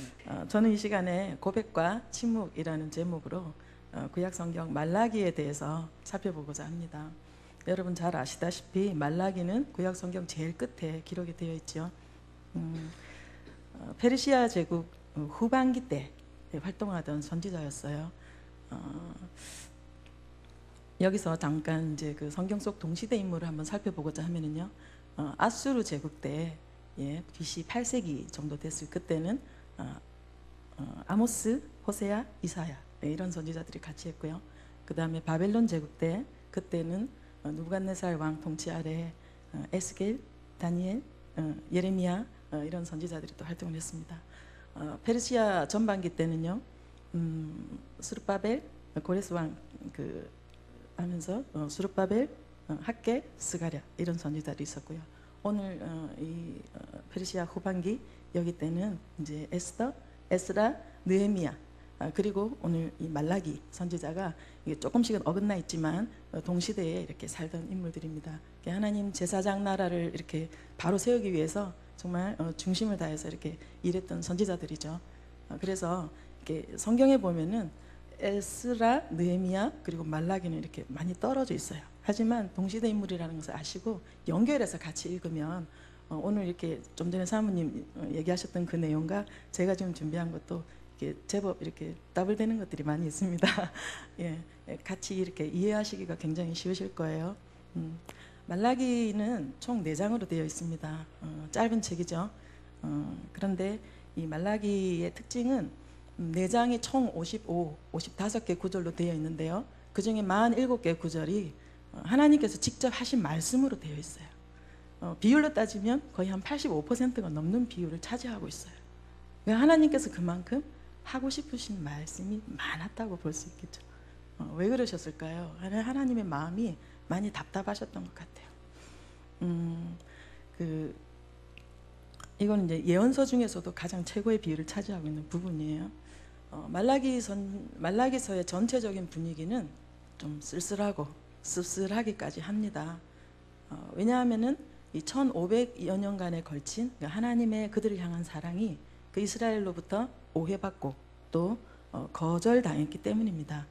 저는 이 시간에 고백과 침묵이라는 제목으로 구약성경 말라기에 대해서 살펴보고자 합니다. 여러분 잘 아시다시피 말라기는 구약성경 제일 끝에 기록이 되어 있죠. 페르시아 제국 후반기 때 활동하던 선지자였어요. 여기서 잠깐 이제 그 성경 속 동시대 인물을 한번 살펴보고자 하면은요, 아수르 제국 때 BC 8세기 정도 됐을 그때는 아모스, 호세아, 이사야 이런 선지자들이 같이 했고요. 그 다음에 바벨론 제국 때 그때는 느부갓네살 왕 통치 아래 에스겔, 다니엘, 예레미야 이런 선지자들이 또 활동을 했습니다. 페르시아 전반기 때는요, 스룹바벨, 고레스 왕 하면서 스룹바벨, 학개, 스가랴 이런 선지자들이 있었고요. 오늘 이 페르시아 후반기 여기 때는 이제 에스더, 에스라, 느헤미야 그리고 오늘 이 말라기 선지자가 이게 조금씩은 어긋나 있지만 동시대에 이렇게 살던 인물들입니다. 하나님 제사장 나라를 이렇게 바로 세우기 위해서 정말 중심을 다해서 이렇게 일했던 선지자들이죠. 그래서 이렇게 성경에 보면은 에스라, 느헤미야 그리고 말라기는 이렇게 많이 떨어져 있어요. 하지만 동시대 인물이라는 것을 아시고 연결해서 같이 읽으면 오늘 이렇게 좀 전에 사모님 얘기하셨던 그 내용과 제가 지금 준비한 것도 이렇게 제법 이렇게 더블되는 것들이 많이 있습니다. 예, 같이 이렇게 이해하시기가 굉장히 쉬우실 거예요. 말라기는 총 4장으로 되어 있습니다. 짧은 책이죠. 그런데 이 말라기의 특징은 4장이 총 55개 구절로 되어 있는데요. 그 중에 47개 구절이 하나님께서 직접 하신 말씀으로 되어 있어요. 비율로 따지면 거의 한 85%가 넘는 비율을 차지하고 있어요. 하나님께서 그만큼 하고 싶으신 말씀이 많았다고 볼 수 있겠죠. 왜 그러셨을까요? 하나님의 마음이 많이 답답하셨던 것 같아요. 이건 이제 예언서 중에서도 가장 최고의 비율을 차지하고 있는 부분이에요. 말라기서의 전체적인 분위기는 좀 쓸쓸하고 씁쓸하기까지 합니다. 왜냐하면은 이 1500여 년간에 걸친 하나님의 그들을 향한 사랑이 그 이스라엘로부터 오해받고 또 거절당했기 때문입니다.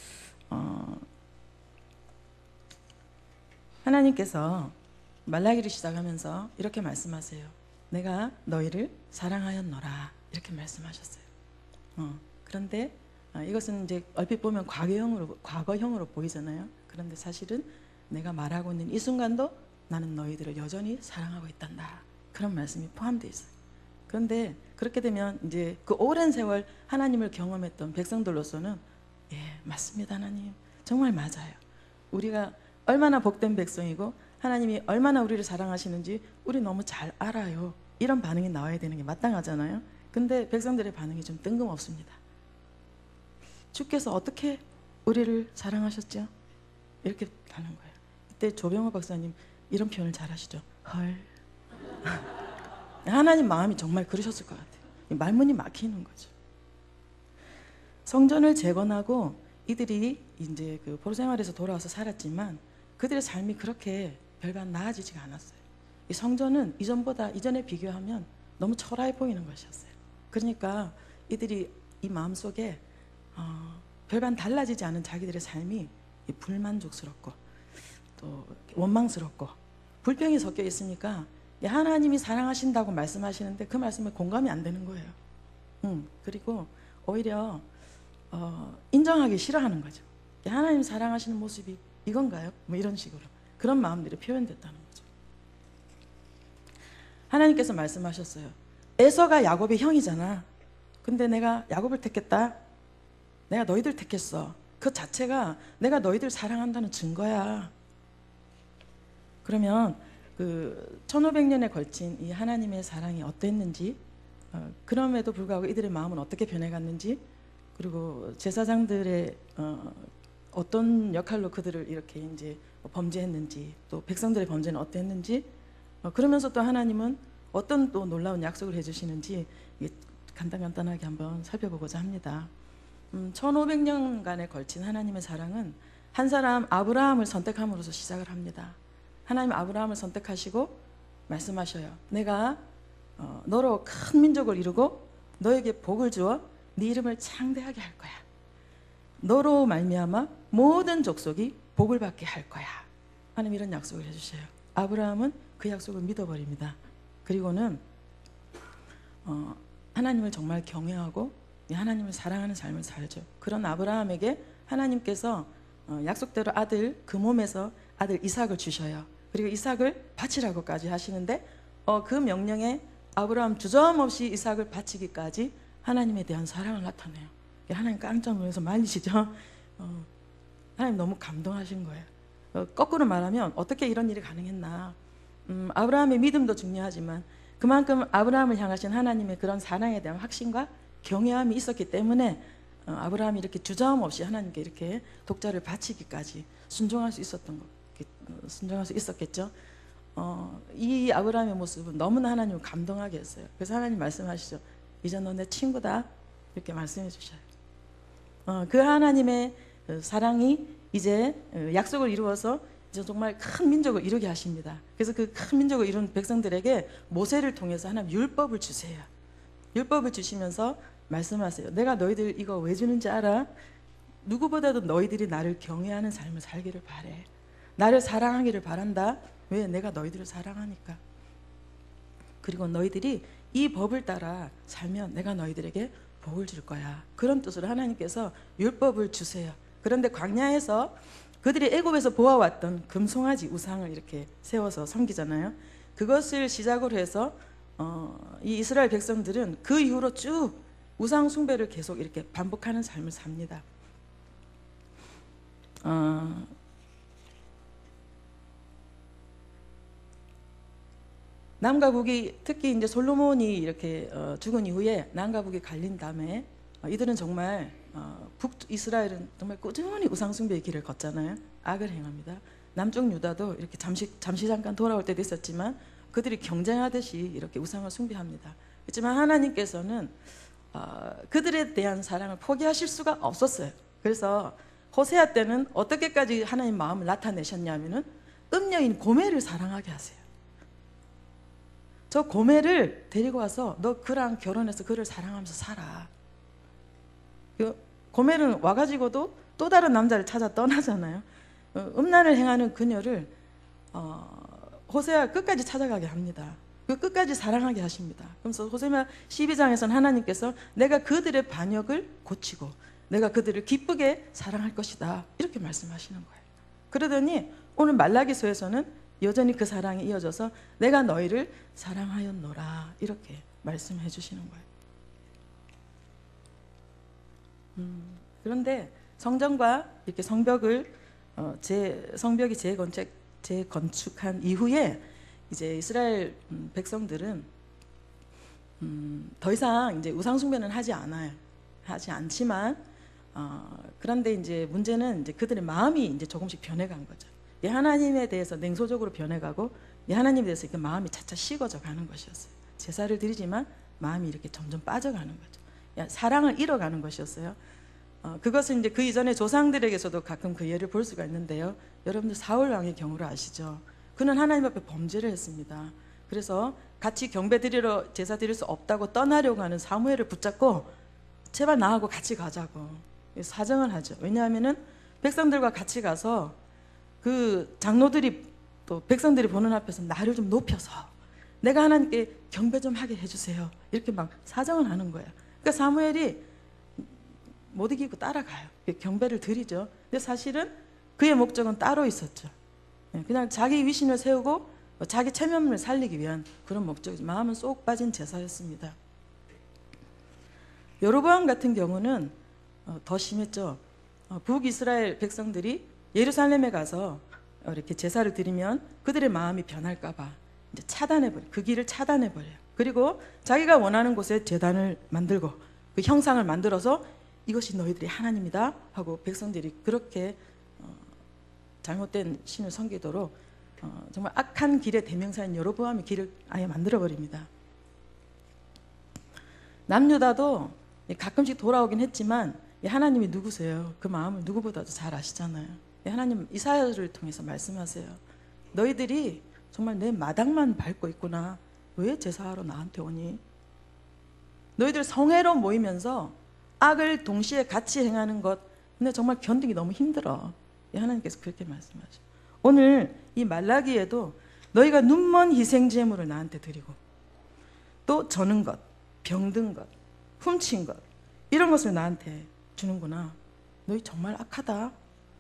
하나님께서 말라기를 시작하면서 이렇게 말씀하세요. 내가 너희를 사랑하였노라 이렇게 말씀하셨어요. 그런데 이것은 이제 얼핏 보면 과거형으로 보이잖아요. 그런데 사실은 내가 말하고 있는 이 순간도 나는 너희들을 여전히 사랑하고 있단다. 그런 말씀이 포함되어 있어요. 그런데 그렇게 되면 이제 그 오랜 세월 하나님을 경험했던 백성들로서는 맞습니다. 하나님 정말 맞아요. 우리가 얼마나 복된 백성이고 하나님이 얼마나 우리를 사랑하시는지 우리 너무 잘 알아요. 이런 반응이 나와야 되는 게 마땅하잖아요. 근데 백성들의 반응이 좀 뜬금없습니다. 주께서 어떻게 우리를 사랑하셨죠? 이렇게 하는 거예요. 그때 조병호 박사님 이런 표현을 잘 하시죠. 헐. 하나님 마음이 정말 그러셨을 것 같아요. 말문이 막히는 거죠. 성전을 재건하고 이들이 이제 그 포로 생활에서 돌아와서 살았지만 그들의 삶이 그렇게 별반 나아지지가 않았어요. 이 성전은 이전에 비교하면 너무 초라해 보이는 것이었어요. 그러니까 이들이 이 마음속에 별반 달라지지 않은 자기들의 삶이 불만족스럽고 또 원망스럽고 불평이 섞여 있으니까 하나님이 사랑하신다고 말씀하시는데 그 말씀에 공감이 안 되는 거예요. 그리고 오히려 인정하기 싫어하는 거죠. 하나님 사랑하시는 모습이 이건가요? 뭐 이런 식으로 그런 마음들이 표현됐다는 거죠. 하나님께서 말씀하셨어요. 에서가 야곱의 형이잖아. 근데 내가 야곱을 택했다. 내가 너희들 택했어. 그 자체가 내가 너희들 사랑한다는 증거야. 그러면 그 1500년에 걸친 이 하나님의 사랑이 어땠는지, 그럼에도 불구하고 이들의 마음은 어떻게 변해갔는지, 그리고 제사장들의 어떤 역할로 그들을 이렇게 이제 범죄했는지, 또 백성들의 범죄는 어땠는지, 그러면서 또 하나님은 어떤 또 놀라운 약속을 해주시는지 간단하게 한번 살펴보고자 합니다. 1500년간에 걸친 하나님의 사랑은 한 사람 아브라함을 선택함으로써 시작을 합니다. 하나님 아브라함을 선택하시고 말씀하셔요. 내가 너로 큰 민족을 이루고 너에게 복을 주어 네 이름을 창대하게 할 거야. 너로 말미암아 모든 족속이 복을 받게 할 거야. 하나님 이런 약속을 해주셔요. 아브라함은 그 약속을 믿어버립니다. 그리고는 하나님을 정말 경외하고 하나님을 사랑하는 삶을 살죠. 그런 아브라함에게 하나님께서 약속대로 그 몸에서 아들 이삭을 주셔요. 그리고 이삭을 바치라고까지 하시는데 그 명령에 아브라함 주저함없이 이삭을 바치기까지 하나님에 대한 사랑을 나타내요. 하나님 깜짝 놀라서 말리시죠. 하나님 너무 감동하신 거예요. 거꾸로 말하면 어떻게 이런 일이 가능했나. 아브라함의 믿음도 중요하지만 그만큼 아브라함을 향하신 하나님의 그런 사랑에 대한 확신과 경외함이 있었기 때문에 아브라함이 이렇게 주저함 없이 하나님께 이렇게 독자를 바치기까지 순종할 수 있었겠죠. 이 아브라함의 모습은 너무나 하나님을 감동하게 했어요. 그래서 하나님 말씀하시죠. 이제 너 내 친구다. 이렇게 말씀해 주셔요. 그 하나님의 사랑이 이제 약속을 이루어서 이제 정말 큰 민족을 이루게 하십니다. 그래서 그 큰 민족을 이룬 백성들에게 모세를 통해서 하나님 율법을 주세요. 율법을 주시면서 말씀하세요. 내가 너희들 이거 왜 주는지 알아? 누구보다도 너희들이 나를 경외하는 삶을 살기를 바래. 나를 사랑하기를 바란다. 왜? 내가 너희들을 사랑하니까. 그리고 너희들이 이 법을 따라 살면 내가 너희들에게 복을 줄 거야. 그런 뜻으로 하나님께서 율법을 주세요. 그런데 광야에서 그들이 애굽에서 보아왔던 금송아지 우상을 이렇게 세워서 섬기잖아요. 그것을 시작으로 해서 이 이스라엘 백성들은 그 이후로 쭉 우상 숭배를 계속 이렇게 반복하는 삶을 삽니다. 남과 북이 특히 이제 솔로몬이 이렇게 죽은 이후에 남과 북이 갈린 다음에 이들은 정말 북이스라엘은 정말 꾸준히 우상 숭배의 길을 걷잖아요. 악을 행합니다. 남쪽 유다도 이렇게 잠시 잠깐 돌아올 때도 있었지만 그들이 경쟁하듯이 이렇게 우상을 숭배합니다. 그렇지만 하나님께서는 그들에 대한 사랑을 포기하실 수가 없었어요. 그래서 호세아 때는 어떻게까지 하나님 마음을 나타내셨냐면은 음녀인 고멜을 사랑하게 하세요. 저 고멜을 데리고 와서 너 그랑 결혼해서 그를 사랑하면서 살아. 고멜은 와가지고도 또 다른 남자를 찾아 떠나잖아요. 음란을 행하는 그녀를 호세아 끝까지 찾아가게 합니다. 그 끝까지 사랑하게 하십니다. 그래서 호세아 12장에서는 하나님께서 내가 그들의 반역을 고치고 내가 그들을 기쁘게 사랑할 것이다. 이렇게 말씀하시는 거예요. 그러더니 오늘 말라기서에서는 여전히 그 사랑이 이어져서 내가 너희를 사랑하였노라. 이렇게 말씀해 주시는 거예요. 그런데 성전과 이렇게 성벽을 성벽이 재건축한 이후에 이제 이스라엘 백성들은 더 이상 이제 우상 숭배는 하지 않지만 그런데 이제 문제는 이제 그들의 마음이 이제 조금씩 변해간 거죠. 하나님에 대해서 냉소적으로 변해가고 하나님에 대해서 이렇게 마음이 차차 식어져 가는 것이었어요. 제사를 드리지만 마음이 이렇게 점점 빠져가는 거죠. 사랑을 잃어가는 것이었어요. 그것은 이제 그 이전에 조상들에게서도 가끔 그 예를 볼 수가 있는데요. 여러분들 사울 왕의 경우를 아시죠? 그는 하나님 앞에 범죄를 했습니다. 그래서 같이 경배 드리러 제사 드릴 수 없다고 떠나려고 하는 사무엘을 붙잡고 제발 나하고 같이 가자고 사정을 하죠. 왜냐하면은 백성들과 같이 가서 그 장로들이 또 백성들이 보는 앞에서 나를 좀 높여서 내가 하나님께 경배 좀 하게 해주세요. 이렇게 막 사정을 하는 거예요. 그러니까 사무엘이 못 이기고 따라가요. 경배를 드리죠. 근데 사실은 그의 목적은 따로 있었죠. 그냥 자기 위신을 세우고 자기 체면을 살리기 위한 그런 목적이죠. 마음은 쏙 빠진 제사였습니다. 여로보암 같은 경우는 더 심했죠. 북이스라엘 백성들이 예루살렘에 가서 이렇게 제사를 드리면 그들의 마음이 변할까봐 이제 그 길을 차단해버려요. 그리고 자기가 원하는 곳에 제단을 만들고 그 형상을 만들어서 이것이 너희들이 하나님이다 하고 백성들이 그렇게 잘못된 신을 섬기도록 정말 악한 길의 대명사인 여로보암의 길을 아예 만들어버립니다. 남유다도 가끔씩 돌아오긴 했지만 하나님이 누구세요? 그 마음을 누구보다도 잘 아시잖아요. 하나님 이사야를 통해서 말씀하세요. 너희들이 정말 내 마당만 밟고 있구나. 왜 제사하러 나한테 오니? 너희들 성회로 모이면서 악을 동시에 같이 행하는 것, 근데 정말 견디기 너무 힘들어. 하나님께서 그렇게 말씀하셔. 오늘 이 말라기에도 너희가 눈먼 희생제물을 나한테 드리고 또 저는 것, 병든 것, 훔친 것, 이런 것을 나한테 주는구나. 너희 정말 악하다.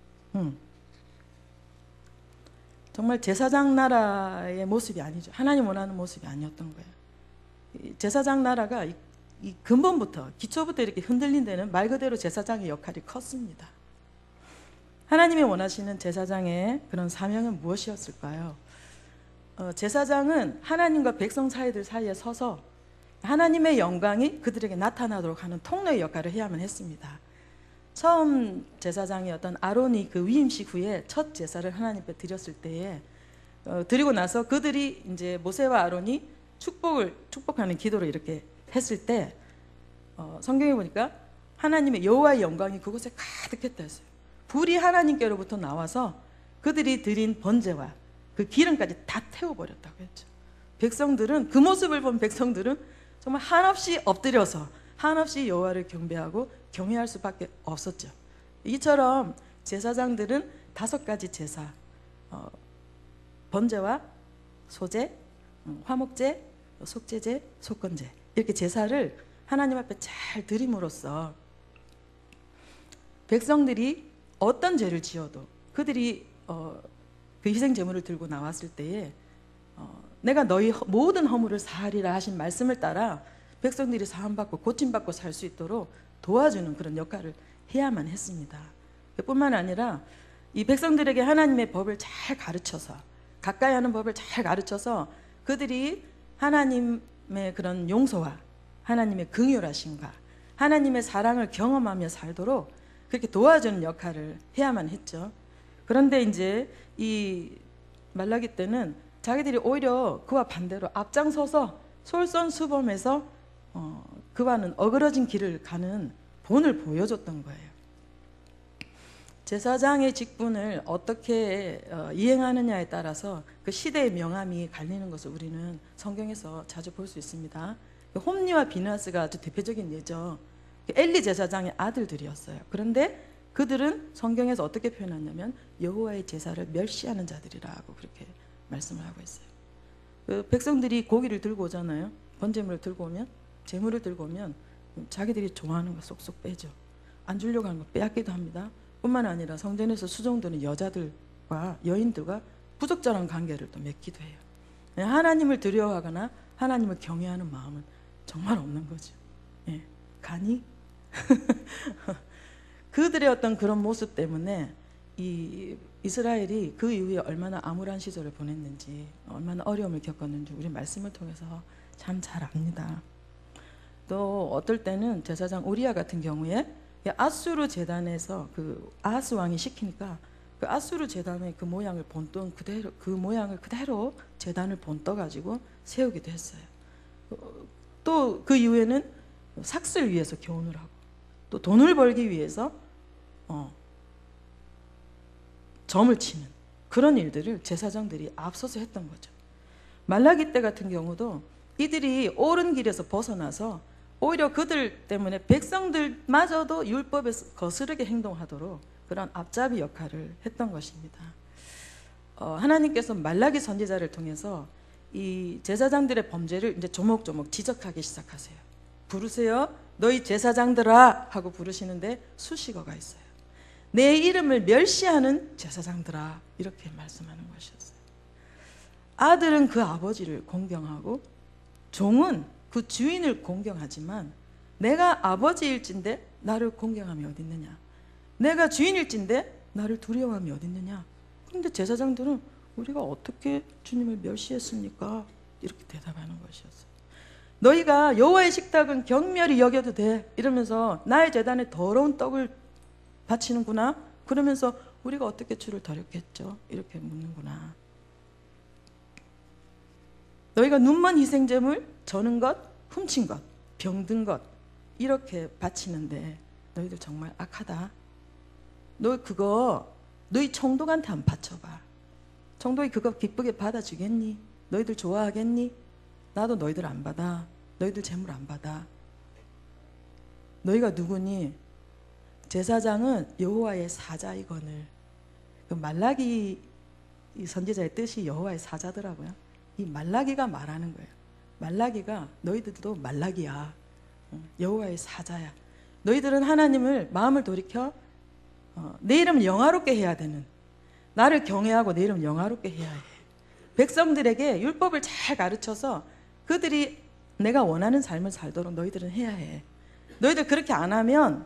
정말 제사장 나라의 모습이 아니죠. 하나님 원하는 모습이 아니었던 거예요. 제사장 나라가 이 근본부터, 기초부터 이렇게 흔들린 데는 말 그대로 제사장의 역할이 컸습니다. 하나님이 원하시는 제사장의 그런 사명은 무엇이었을까요? 제사장은 하나님과 백성 사이들 사이에 서서 하나님의 영광이 그들에게 나타나도록 하는 통로의 역할을 해야만 했습니다. 처음 제사장이었던 아론이 그 위임식 후에 첫 제사를 하나님께 드렸을 때에 드리고 나서 그들이 이제 모세와 아론이 축복하는 기도를 이렇게 했을 때 성경에 보니까 하나님의 여호와의 영광이 그곳에 가득했다 했어요. 불이 하나님께로부터 나와서 그들이 드린 번제와 그 기름까지 다 태워버렸다고 했죠. 백성들은, 그 모습을 본 백성들은 정말 한없이 엎드려서 한없이 여호와를 경배하고 경외할 수밖에 없었죠. 이처럼 제사장들은 5가지 제사, 번제와 소제, 화목제, 속제제, 속건제, 이렇게 제사를 하나님 앞에 잘 드림으로써 백성들이 어떤 죄를 지어도 그들이 그 희생 제물을 들고 나왔을 때에 내가 너희 모든 허물을 사하리라 하신 말씀을 따라 백성들이 사함받고 고침받고 살 수 있도록 도와주는 그런 역할을 해야만 했습니다. 뿐만 아니라 이 백성들에게 하나님의 법을 잘 가르쳐서, 가까이 하는 법을 잘 가르쳐서 그들이 하나님의 그런 용서와 하나님의 긍휼하심과 하나님의 사랑을 경험하며 살도록 그렇게 도와주는 역할을 해야만 했죠. 그런데 이제 이 말라기 때는 자기들이 오히려 그와 반대로 앞장서서 솔선수범해서 그와는 어그러진 길을 가는 본을 보여줬던 거예요. 제사장의 직분을 어떻게 이행하느냐에 따라서 그 시대의 명암이 갈리는 것을 우리는 성경에서 자주 볼 수 있습니다. 홈리와 비나스가 아주 대표적인 예죠. 엘리 제사장의 아들들이었어요. 그런데 그들은 성경에서 어떻게 표현하냐면 여호와의 제사를 멸시하는 자들이라고 그렇게 말씀을 하고 있어요. 그 백성들이 고기를 들고 오잖아요. 번제물을 들고 오면, 제물을 들고 오면 자기들이 좋아하는 거 쏙쏙 빼죠. 안 주려고 하는 거 빼앗기도 합니다. 뿐만 아니라 성전에서 수종드는 여자들과 여인들과 부적절한 관계를 또 맺기도 해요. 하나님을 두려워하거나 하나님을 경외하는 마음은 정말 없는 거죠. 예, 간이 그들의 어떤 그런 모습 때문에 이 이스라엘이 그 이후에 얼마나 암울한 시절을 보냈는지, 얼마나 어려움을 겪었는지 우리 말씀을 통해서 참 잘 압니다. 또 어떨 때는 제사장 우리야 같은 경우에 아수르 제단에서 그 아하스 왕이 시키니까 그 아수르 제단의 그 모양을 본떠 그대로, 그 모양을 그대로 제단을 본떠 가지고 세우기도 했어요. 또 그 이후에는 삭슬 위해서 교훈을 하고 또 돈을 벌기 위해서 점을 치는 그런 일들을 제사장들이 앞서서 했던 거죠. 말라기 때 같은 경우도 이들이 옳은 길에서 벗어나서 오히려 그들 때문에 백성들마저도 율법에서 거스르게 행동하도록 그런 앞잡이 역할을 했던 것입니다. 하나님께서 말라기 선지자를 통해서 이 제사장들의 범죄를 이제 조목조목 지적하기 시작하세요. 부르세요. 너희 제사장들아 하고 부르시는데 수식어가 있어요. 내 이름을 멸시하는 제사장들아, 이렇게 말씀하는 것이었어요. 아들은 그 아버지를 공경하고 종은 그 주인을 공경하지만 내가 아버지일진데 나를 공경함이 어디 있느냐, 내가 주인일진데 나를 두려워함이 어디 있느냐. 그런데 제사장들은 우리가 어떻게 주님을 멸시했습니까? 이렇게 대답하는 것이었어요. 너희가 여호와의 식탁은 경멸히 여겨도 돼 이러면서 나의 제단에 더러운 떡을 바치는구나. 그러면서 우리가 어떻게 주를 더럽겠죠? 이렇게 묻는구나. 너희가 눈먼 희생제물, 저는 것, 훔친 것, 병든 것 이렇게 바치는데 너희들 정말 악하다. 너 그거 너희 총독한테 한번 바쳐봐. 총독이 그거 기쁘게 받아주겠니? 너희들 좋아하겠니? 나도 너희들 안 받아. 너희들 재물 안 받아. 너희가 누구니? 제사장은 여호와의 사자이거늘. 그 말라기 이 선지자의 뜻이 여호와의 사자더라고요. 이 말라기가 말하는 거예요. 말라기가 너희들도 말라기야. 여호와의 사자야. 너희들은 하나님을 마음을 돌이켜 내 이름을 영화롭게 해야 되는, 나를 경외하고 내 이름을 영화롭게 해야 해. 백성들에게 율법을 잘 가르쳐서 그들이 내가 원하는 삶을 살도록 너희들은 해야 해. 너희들 그렇게 안 하면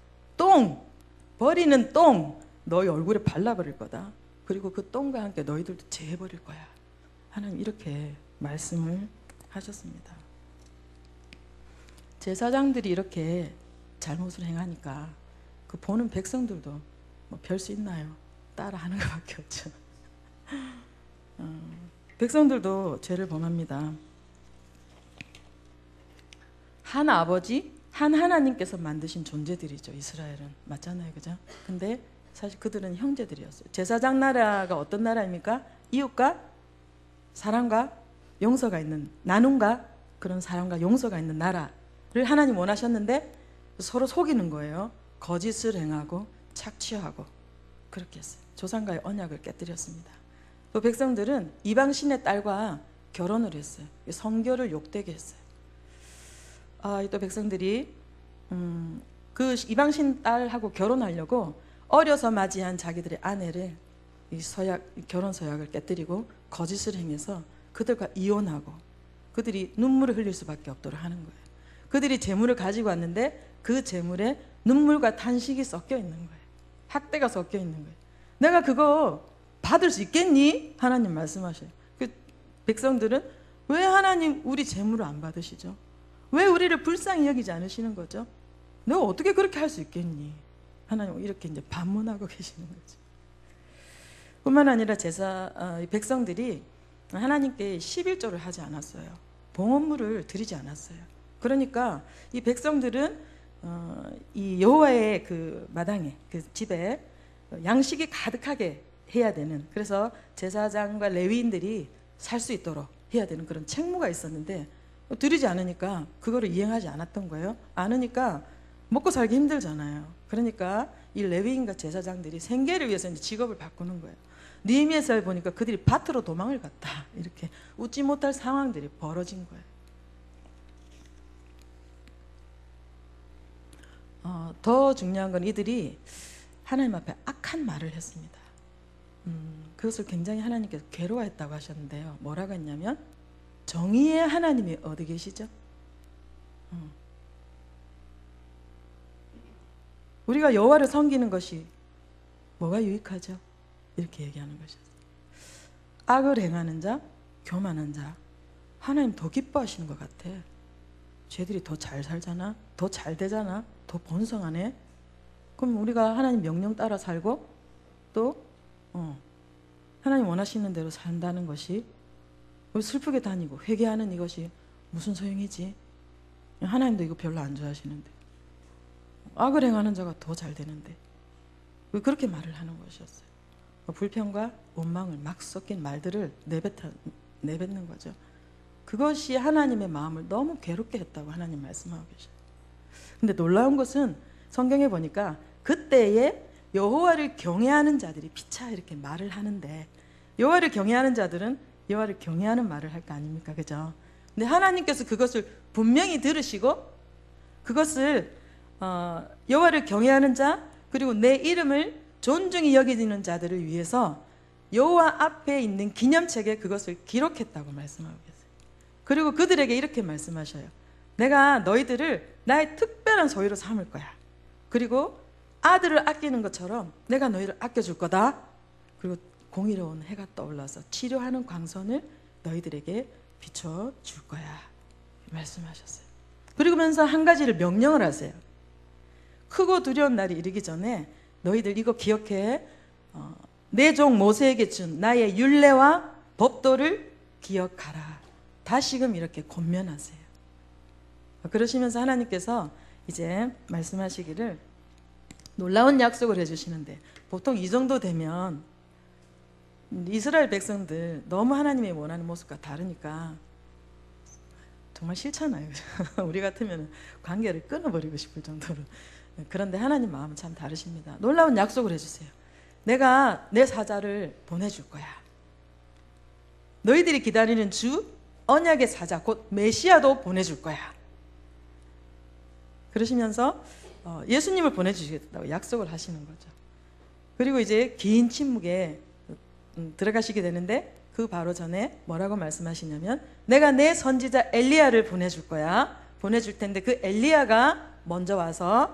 버리는 똥 너희 얼굴에 발라버릴 거다. 그리고 그 똥과 함께 너희들도 제해버릴 거야. 하나님 이렇게 말씀을 하셨습니다. 제사장들이 이렇게 잘못을 행하니까 그 보는 백성들도 뭐 별 수 있나요? 따라하는 것밖에 없죠. 백성들도 죄를 범합니다. 한 아버지, 한 하나님께서 만드신 존재들이죠. 이스라엘은 맞잖아요, 그죠? 근데 사실 그들은 형제들이었어요. 제사장 나라가 어떤 나라입니까? 이웃과 사랑과 용서가 있는, 나눔과 그런 사랑과 용서가 있는 나라를 하나님 원하셨는데 서로 속이는 거예요. 거짓을 행하고 착취하고 그렇게 했어요. 조상과의 언약을 깨뜨렸습니다. 또 백성들은 이방신의 딸과 결혼을 했어요. 성결을 욕되게 했어요. 또 백성들이 그 이방신 딸하고 결혼하려고 어려서 맞이한 자기들의 아내를 결혼 서약을 깨뜨리고 거짓을 행해서 그들과 이혼하고 그들이 눈물을 흘릴 수밖에 없도록 하는 거예요. 그들이 재물을 가지고 왔는데 그 재물에 눈물과 탄식이 섞여 있는 거예요. 학대가 섞여 있는 거예요. 내가 그거 받을 수 있겠니? 하나님 말씀하셔요. 그 백성들은 왜 하나님 우리 재물을 안 받으시죠? 왜 우리를 불쌍히 여기지 않으시는 거죠? 내가 어떻게 그렇게 할 수 있겠니? 하나님 이렇게 이제 반문하고 계시는 거죠. 뿐만 아니라 백성들이 하나님께 11조를 하지 않았어요. 봉헌물을 드리지 않았어요. 그러니까 이 백성들은 이 여호와의 그 마당에, 그 집에 양식이 가득하게 해야 되는, 그래서 제사장과 레위인들이 살 수 있도록 해야 되는 그런 책무가 있었는데 드리지 않으니까 그거를 이행하지 않았던 거예요. 않으니까 먹고 살기 힘들잖아요. 그러니까 이 레위인과 제사장들이 생계를 위해서 이제 직업을 바꾸는 거예요. 느헤미야서에 보니까 그들이 밭으로 도망을 갔다. 이렇게 웃지 못할 상황들이 벌어진 거예요. 더 중요한 건 이들이 하나님 앞에 악한 말을 했습니다. 그것을 굉장히 하나님께서 괴로워했다고 하셨는데요. 뭐라고 했냐면 정의의 하나님이 어디 계시죠? 우리가 여호와를 섬기는 것이 뭐가 유익하죠? 이렇게 얘기하는 것이었어요. 악을 행하는 자, 교만한 자, 하나님 더 기뻐하시는 것 같아. 쟤들이 더 잘 살잖아, 더 잘 되잖아, 더 번성하네. 그럼 우리가 하나님 명령 따라 살고 또 하나님 원하시는 대로 산다는 것이, 슬프게 다니고 회개하는 이것이 무슨 소용이지? 하나님도 이거 별로 안 좋아하시는데, 악을 행하는 자가 더 잘 되는데 왜 그렇게 말을 하는 것이었어요. 불평과 원망을 막 섞인 말들을 내뱉는 거죠. 그것이 하나님의 마음을 너무 괴롭게 했다고 하나님 말씀하고 계셔요. 근데 놀라운 것은 성경에 보니까 그때에 여호와를 경외하는 자들이 피차 이렇게 말을 하는데, 여호와를 경외하는 자들은 여호와를 경외하는 말을 할 거 아닙니까? 그죠? 근데 하나님께서 그것을 분명히 들으시고 그것을 여호와를 경외하는 자, 그리고 내 이름을 존중히 여기는 자들을 위해서 여호와 앞에 있는 기념책에 그것을 기록했다고 말씀하고 계세요. 그리고 그들에게 이렇게 말씀하셔요. 내가 너희들을 나의 특별한 소유로 삼을 거야. 그리고 아들을 아끼는 것처럼 내가 너희를 아껴줄 거다. 그리고 공의로운 해가 떠올라서 치료하는 광선을 너희들에게 비춰줄 거야. 말씀하셨어요. 그러면서 한 가지를 명령을 하세요. 크고 두려운 날이 이르기 전에 너희들 이거 기억해. 내 종 모세에게 준 나의 율례와 법도를 기억하라. 다시금 이렇게 권면하세요. 그러시면서 하나님께서 이제 말씀하시기를 놀라운 약속을 해주시는데, 보통 이 정도 되면 이스라엘 백성들 너무 하나님이 원하는 모습과 다르니까 정말 싫잖아요. 우리 같으면 관계를 끊어버리고 싶을 정도로. 그런데 하나님 마음은 참 다르십니다. 놀라운 약속을 해주세요. 내가 내 사자를 보내줄 거야. 너희들이 기다리는 주 언약의 사자 곧 메시아도 보내줄 거야. 그러시면서 예수님을 보내주시겠다고 약속을 하시는 거죠. 그리고 이제 긴 침묵에 들어가시게 되는데 그 바로 전에 뭐라고 말씀하시냐면 내가 내 선지자 엘리야를 보내줄 거야. 보내줄 텐데 그 엘리야가 먼저 와서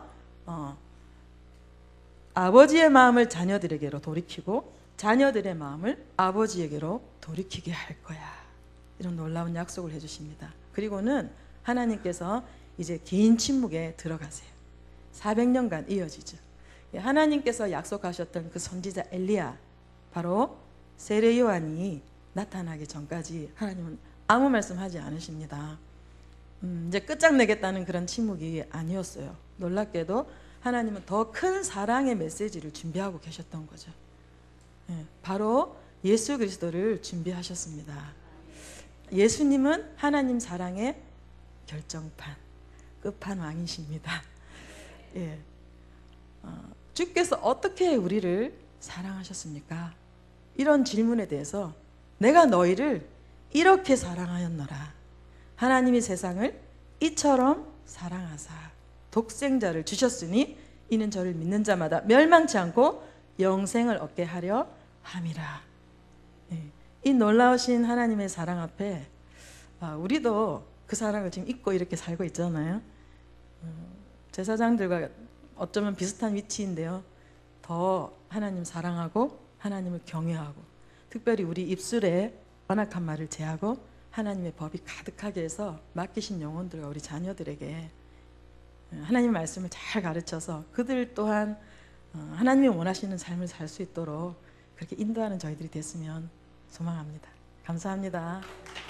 아버지의 마음을 자녀들에게로 돌이키고 자녀들의 마음을 아버지에게로 돌이키게 할 거야. 이런 놀라운 약속을 해주십니다. 그리고는 하나님께서 이제 긴 침묵에 들어가세요. 400년간 이어지죠. 하나님께서 약속하셨던 그 선지자 엘리야, 바로 세례 요한이 나타나기 전까지 하나님은 아무 말씀하지 않으십니다. 이제 끝장내겠다는 그런 침묵이 아니었어요. 놀랍게도 하나님은 더 큰 사랑의 메시지를 준비하고 계셨던 거죠. 바로 예수 그리스도를 준비하셨습니다. 예수님은 하나님 사랑의 결정판, 끝판왕이십니다. 예. 주께서 어떻게 우리를 사랑하셨습니까? 이런 질문에 대해서 내가 너희를 이렇게 사랑하였노라. 하나님이 세상을 이처럼 사랑하사 독생자를 주셨으니 이는 저를 믿는 자마다 멸망치 않고 영생을 얻게 하려 함이라. 이 놀라우신 하나님의 사랑 앞에 우리도 그 사랑을 지금 잊고 이렇게 살고 있잖아요. 제사장들과 어쩌면 비슷한 위치인데요. 더 하나님 사랑하고 하나님을 경외하고 특별히 우리 입술에 완악한 말을 제하고 하나님의 법이 가득하게 해서 맡기신 영혼들과 우리 자녀들에게 하나님의 말씀을 잘 가르쳐서 그들 또한 하나님이 원하시는 삶을 살 수 있도록 그렇게 인도하는 저희들이 됐으면 소망합니다. 감사합니다.